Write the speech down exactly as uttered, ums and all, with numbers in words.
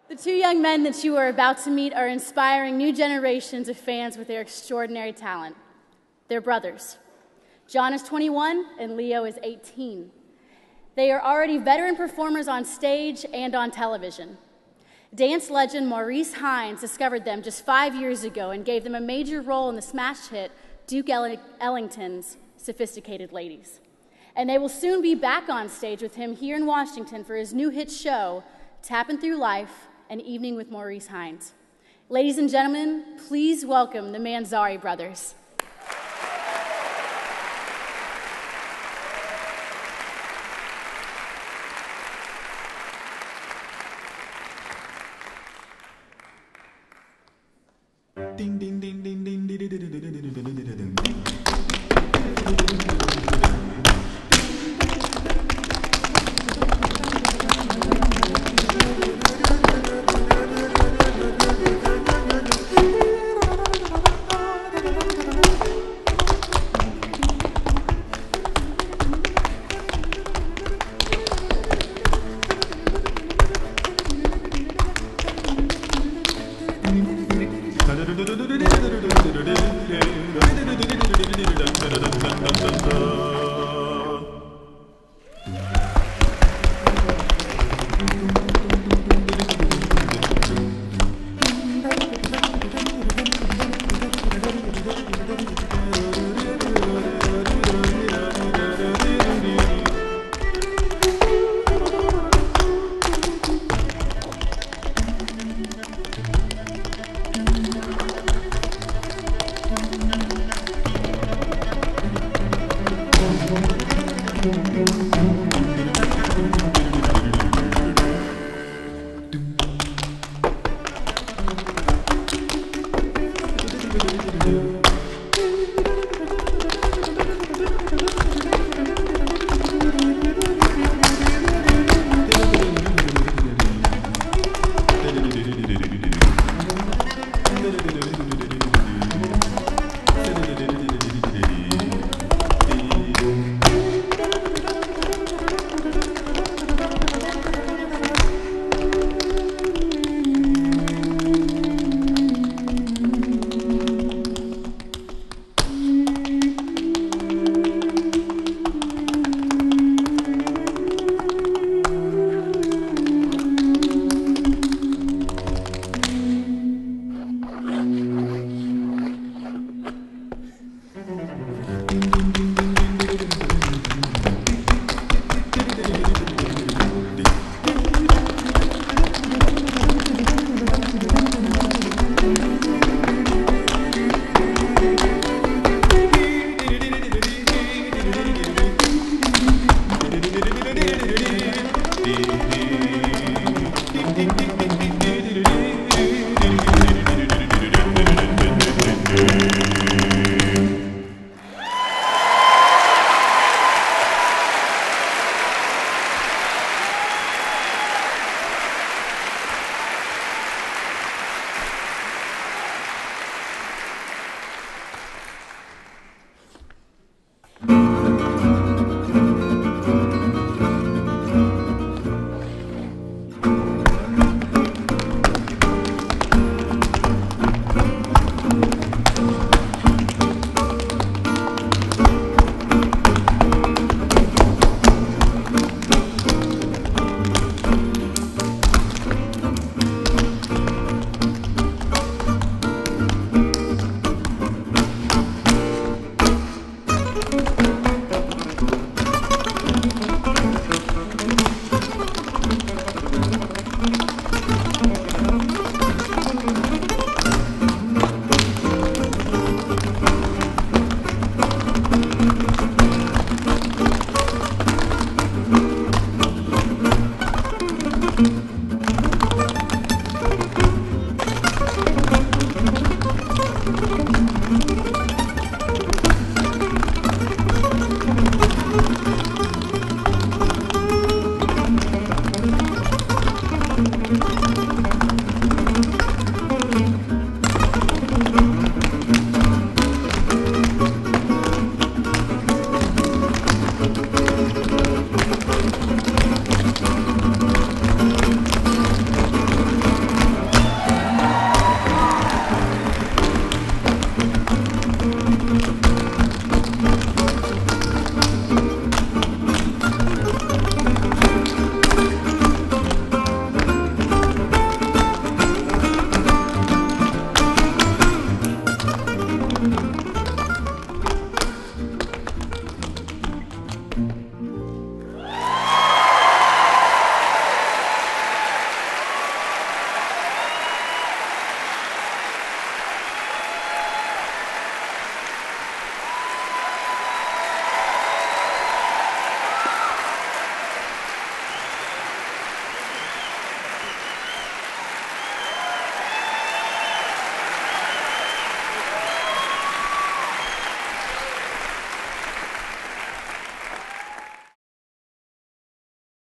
The two young men that you are about to meet are inspiring new generations of fans with their extraordinary talent. They're brothers. John is twenty-one and Leo is eighteen. They are already veteran performers on stage and on television. Dance legend Maurice Hines discovered them just five years ago and gave them a major role in the smash hit Duke Ellington's Sophisticated Ladies. And they will soon be back on stage with him here in Washington for his new hit show, Tappin' Through Life, An Evening with Maurice Hines. Ladies and gentlemen, please welcome the Manzari Brothers. Ding ding ding ding ding ding ding ding ding. Thank you.